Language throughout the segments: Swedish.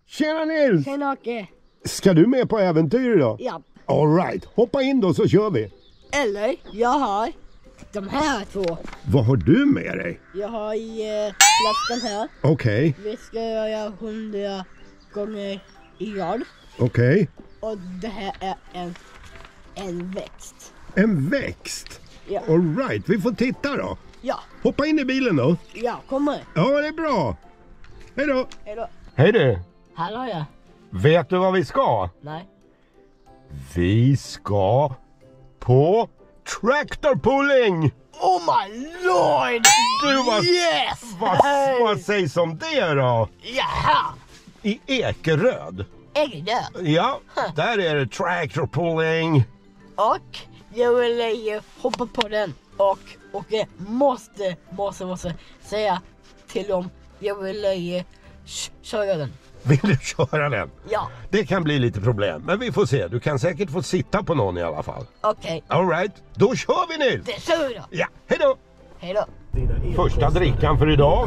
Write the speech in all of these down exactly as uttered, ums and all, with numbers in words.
Tjena Nils! Tjena Åke! Ska du med på äventyr idag? Ja. All right, hoppa in då så kör vi. Eller, jag har de här två. Vad har du med dig? Jag har i eh, flaskan här. Okej. Okay. Vi ska göra hundra gånger i rad. Okej. Okay. Och det här är en, en växt. En växt? Ja. All right, vi får titta då. Ja. Hoppa in i bilen då. Ja, kommer. Ja, det är bra. Hej då. Hej då. Hej du. Hallå ja. Vet du vad vi ska? Nej. Vi ska på Traktorpulling. Oh my lord! Du var... Yes! Vad, vad sägs om det då? Jaha! I Ekeröd. Ekeröd? Ja, där är det Traktorpulling. Och jag vill eh, hoppa på den. Och, och jag måste, måste, måste säga till dem. Jag vill eh, köra den. Vill du köra den? Ja. Det kan bli lite problem, men vi får se. Du kan säkert få sitta på någon i alla fall. Okej. Okay. All right, då kör vi nu. Det kör vi då. Ja, hej då. Hej då. Första drickan för idag.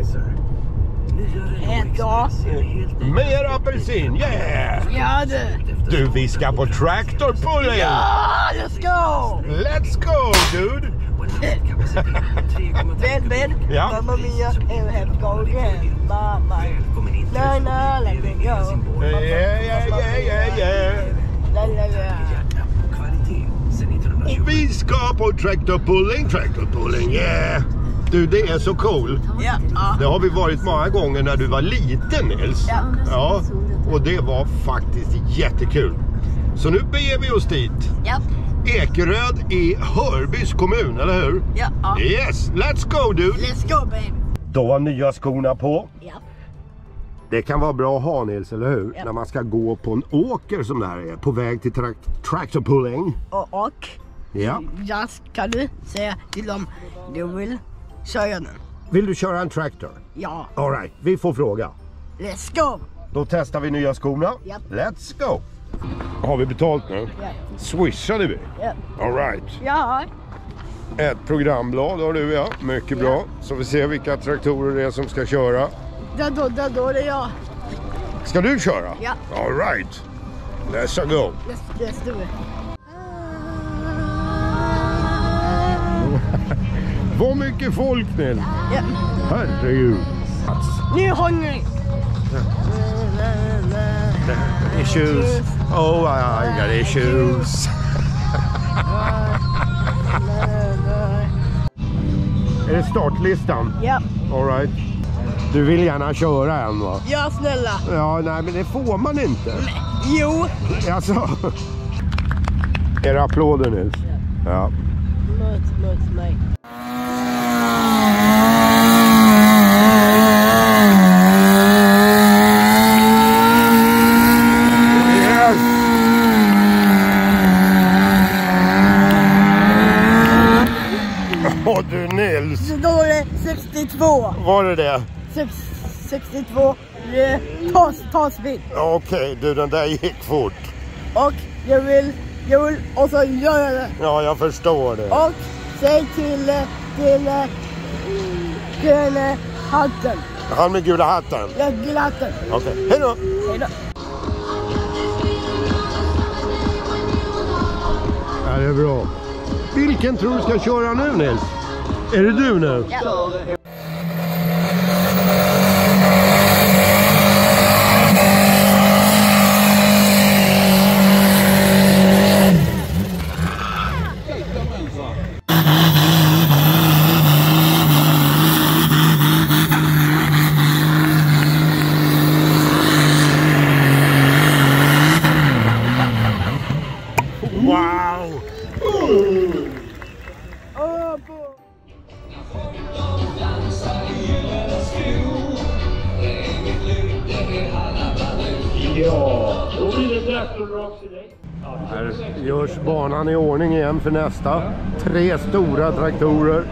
Idag. Mer apelsin, yeah! Ja du. Du, vi ska på Traktorpulling. Ja, let's go! Let's go, dude! Ben, Ben, ja. Mamma mia, I have to go again. Mamma, no, no, let me go. Yeah, yeah, yeah, yeah, yeah. La, la, la. Och vi ska på Traktorpulling, Traktorpulling, yeah! Du, det är så cool. Ja, ja. Det har vi varit många gånger när du var liten, Nils. Ja. Ja, och det var faktiskt jättekul. Så nu beger vi oss dit. Ja. Ekeröd i Hörbys kommun, eller hur? Ja, ja. Yes, let's go dude. Let's go baby. Då har nya skorna på. Ja. Det kan vara bra att ha, Nils, eller hur? Ja. När man ska gå på en åker som det här är. På väg till tra Traktorpulling. Och, och ja. Jag ska du säga till dem du vill köra den. Vill du köra en traktor? Ja. All right, vi får fråga. Let's go. Då testar vi nya skorna. Ja. Let's go. Har vi betalt nu? Ja. Swishade vi? Ja. All right. Ja. Ett programblad har du, ja. Mycket bra. Ja. Så vi ser vilka traktorer det är som ska köra. Då, då, då, då är det jag. Ska du köra? Ja. All right. Let's go. Let's, let's do it. Vad mycket folk, Nils. Ja. Herregud. Nu är jag hungrig. Issues. Oh, I got issues. Är det startlistan? Ja. All right. Du vill gärna köra en, va? Ja, snälla. Ja, nej, men det får man inte. Jo. Alltså. Är det applåder, Nils? Ja. Ja. Möt, möt mig. Åh du Nils! Så då är det sextiotvå. Var det det? Sex, sextiotvå. Tas, tasbil. Okej, okay, du den där gick fort. Och jag vill, jag vill också göra det. Ja, jag förstår det. Och säg till, till gröna hatten. Han med gula hatten? Ja, gula hatten. Okej, okay. Hej då! Hej då. Ja, det är bra. Vilken tror du ska köra nu, Nils? Är det du nu? Ja. Wow! Ja, då blir det traktorraks i dig. Här görs banan i ordning igen för nästa. Tre stora traktorer.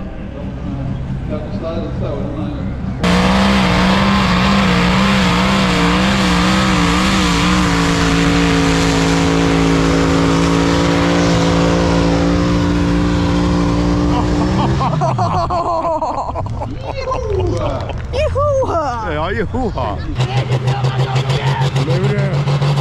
Ja, joha! Nu är det.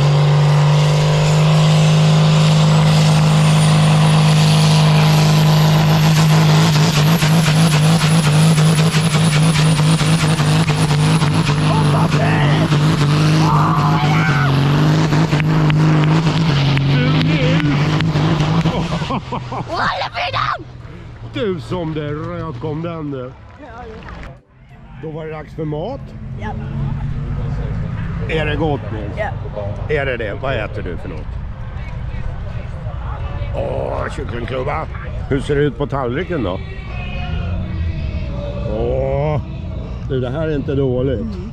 Du som det rök om den nu. Då var det dags för mat. Ja. Är det gott nu? Ja. Är det det? Vad äter du för något? Åh, kycklingklubba. Hur ser det ut på tallriken då? Åh, du, det här är inte dåligt. Mm.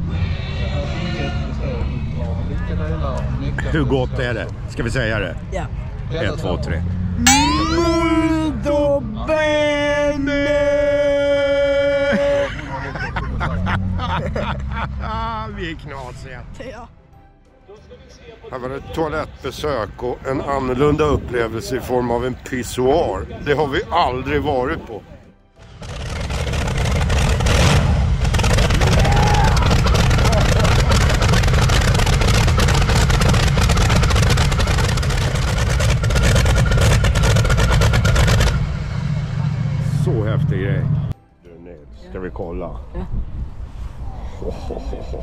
Hur gott är det? Ska vi säga det? Ja. Ett, två, tre. Molto bene! Vi är knasiga. Ja. Här var det ett toalettbesök och en annorlunda upplevelse i form av en pissoar. Det har vi aldrig varit på. Så häftig grej. Du Nils, ska vi kolla? Ja. Ho, ho, ho, ho.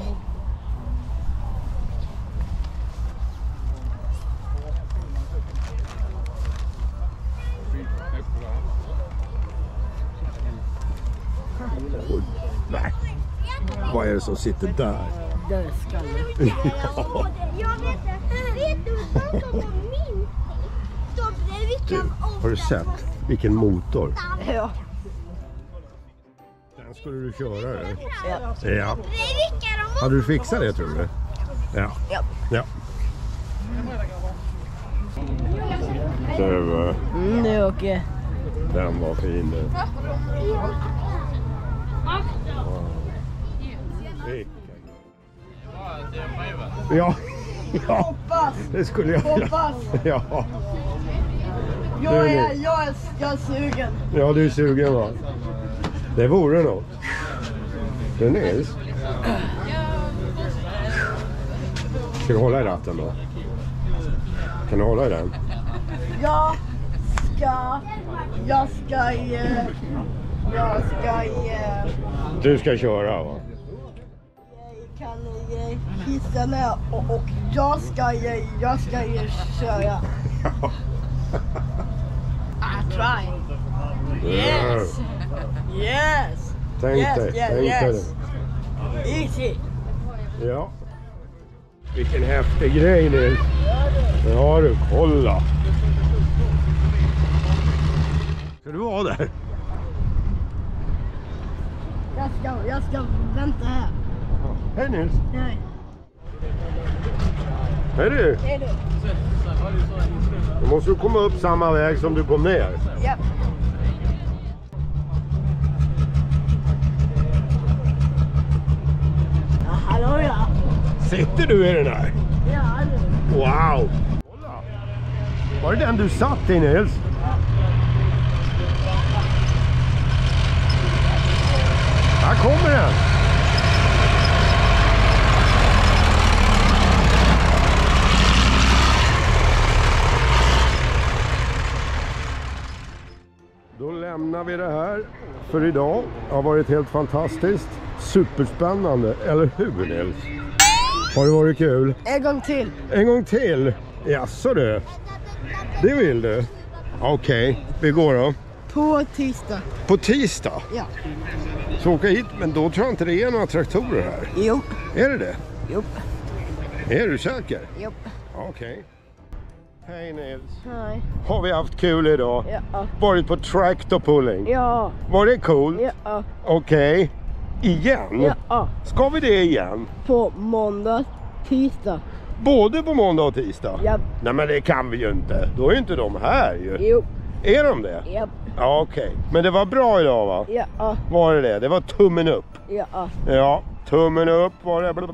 Oj, nej. Vad är det som sitter där? Dödskallar. Ja. Jag vet inte. Vet du vad som var min? Du, har du sett vilken motor? Ja. Den skulle du köra det. Ja. Ja. Hade du fixat det, tror du? Ja. Ja. Ja. Du, Mm, det är okej. den var fin nu. Ja. Ja. Hoppas. Det skulle jag. Hoppas. Ja. Jag är, jag är, jag är sugen. Ja, du är sugen, va? Det vore något. Det är Nils. Ska du hålla i ratten då? Kan du hålla i den? Jag ska... Jag ska... eh, Jag ska... eh, Du ska köra, va? Jag kan eh, hissa ner och, och jag ska... eh, Jag ska eh, köra. I try. Yes. Yes. Tänk Yes, dig, yes, tänk yes. dig. Easy. Ja. Vilken häftig grej, Nils. Ja du, kolla. Ska du vara där? Jag ska, jag ska vänta här. Hej Nils. Nej. Hej du. Hej du. Då måste du komma upp samma väg som du kom ner. Ja. Ja, hallå ja. Sitter du i den här? Ja, du. Wow. Kolla. Var det den du satt i, Nils? Här kommer den. Då lämnar vi det här för idag. Det har varit helt fantastiskt. Superspännande, eller hur Nils? Har det varit kul? En gång till. En gång till? Jaså du? Det vill du? Okej, okay. Vi går då. På tisdag. På tisdag? Ja. Så åka hit, men då tror jag inte det är några traktorer här. Jo. Är det det? Jo. Är du säker? Jo. Okej. Okay. Hej Nils. Nej. Har vi haft kul idag? Ja. Varit på Traktorpulling? Ja. Var det coolt? Ja. Okej. Okay. Igen? Ja. Ska vi det igen? På måndag, tisdag. Både på måndag och tisdag? Ja. Nej men det kan vi ju inte. Då är ju inte de här ju. Jo. Är de det? Ja. Ja okej. Okay. Men det var bra idag va? Ja. Var det det? Det var tummen upp. Ja. Ja, tummen upp var det.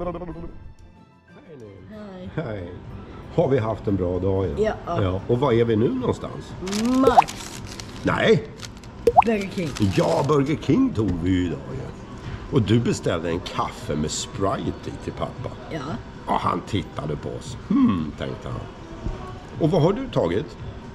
Nej. Hej. Har vi haft en bra dag igen? Ja. Ja. Och var är vi nu någonstans? Max. Nej. Burger King. Ja, Burger King tog vi ju idag. Ja. Och du beställde en kaffe med Sprite i till pappa. Ja. Och han tittade på oss. Hmm, tänkte han. Och vad har du tagit?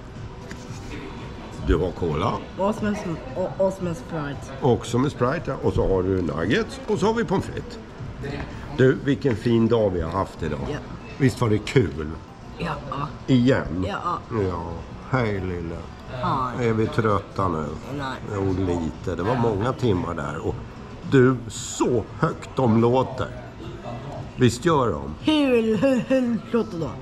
Du har cola. Och som en, och, och som en Sprite. Också med Sprite, ja. Och så har du nuggets. Och så har vi pommes frites. Du, vilken fin dag vi har haft idag. Ja. Visst var det kul? Ja. Igen? Ja. Ja. Hej lilla. Ja. Är vi trötta nu? Nej. Jo, lite. Det var många timmar där. Och du, så högt de låter. Visst gör de? Hur, hur, hur låter då?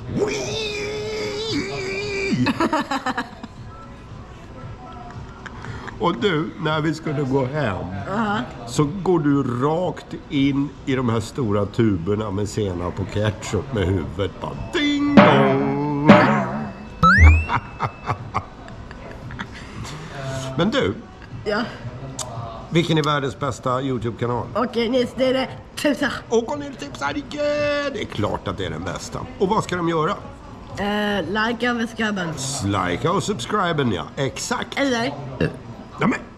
Och du, när vi skulle gå hem Uh-huh. så går du rakt in i de här stora tuberna med senap och ketchup med huvudet. Bara ding dong! Men du, Ja. vilken är världens bästa YouTube-kanal? Okej, Nils, det är det. Tusen. Och Nils tipsar igen! Det är klart att det är den bästa. Och vad ska de göra? Eh, like över skabben. Likea och subscriben, ja. Exakt. Eller? Ja, men.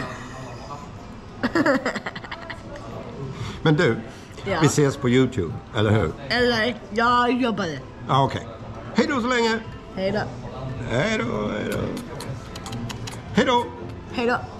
Men du, Ja. vi ses på YouTube, eller hur? Eller, jag jobbade. Ja, okej. Hej då så länge. Hej då. Hej då, hej då. Hej då. Hej då.